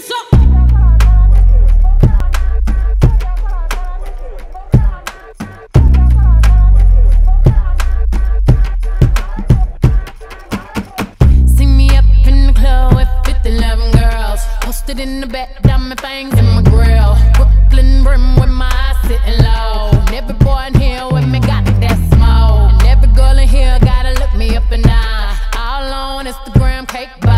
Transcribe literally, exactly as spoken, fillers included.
In the back, diamond things in my grill. Brooklyn brim with my eyes sitting low. And every boy in here with me got that smoke. And every girl in here gotta look me up and down. All on Instagram, cake.